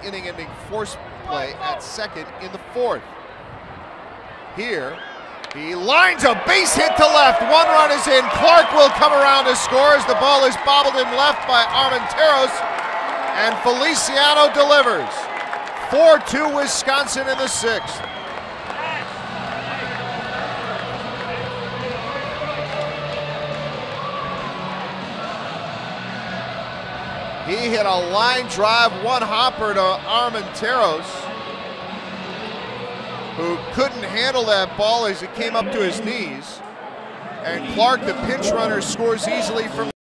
inning-ending force play at second in the fourth. Here, he lines a base hit to left. One run is in. Clark will come around to score as the ball is bobbled in left by Armenteros, and Feliciano delivers. 4-2 Wisconsin in the sixth. He hit a line drive, one hopper to Armenteros, who couldn't handle that ball as it came up to his knees. And Clark, the pinch runner, scores easily from